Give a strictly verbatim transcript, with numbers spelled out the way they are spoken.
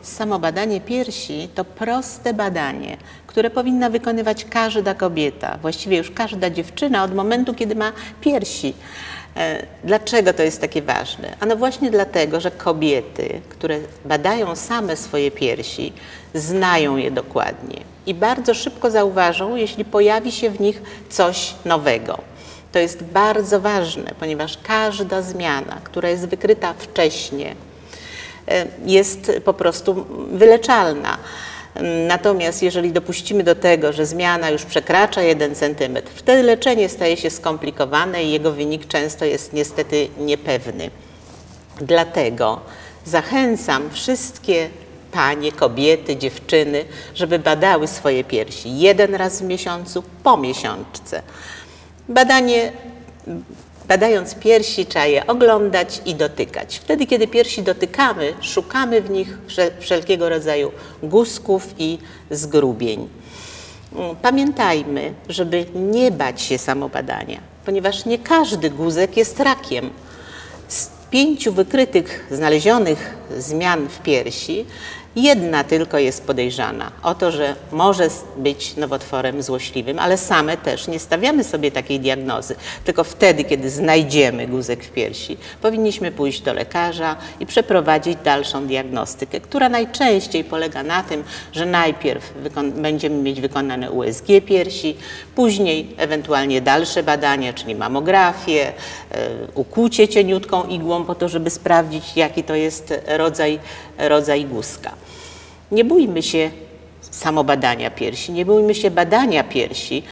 Samobadanie piersi to proste badanie, które powinna wykonywać każda kobieta, właściwie już każda dziewczyna od momentu, kiedy ma piersi. Dlaczego to jest takie ważne? Ano właśnie dlatego, że kobiety, które badają same swoje piersi, znają je dokładnie i bardzo szybko zauważą, jeśli pojawi się w nich coś nowego. To jest bardzo ważne, ponieważ każda zmiana, która jest wykryta wcześniej, jest po prostu wyleczalna. Natomiast jeżeli dopuścimy do tego, że zmiana już przekracza jeden centymetr, wtedy leczenie staje się skomplikowane i jego wynik często jest niestety niepewny. Dlatego zachęcam wszystkie panie, kobiety, dziewczyny, żeby badały swoje piersi jeden raz w miesiącu po miesiączce. Badanie Badając piersi, trzeba je oglądać i dotykać. Wtedy, kiedy piersi dotykamy, szukamy w nich wszelkiego rodzaju guzków i zgrubień. Pamiętajmy, żeby nie bać się samobadania, ponieważ nie każdy guzek jest rakiem. Z pięciu wykrytych, znalezionych zmian w piersi, jedna tylko jest podejrzana o to, że może być nowotworem złośliwym, ale same też nie stawiamy sobie takiej diagnozy. Tylko wtedy, kiedy znajdziemy guzek w piersi, powinniśmy pójść do lekarza i przeprowadzić dalszą diagnostykę, która najczęściej polega na tym, że najpierw będziemy mieć wykonane U S G piersi, później ewentualnie dalsze badania, czyli mamografię, ukłucie cieniutką igłą po to, żeby sprawdzić, jaki to jest rodzaj, rodzaj guzka. Nie bójmy się samobadania piersi, nie bójmy się badania piersi,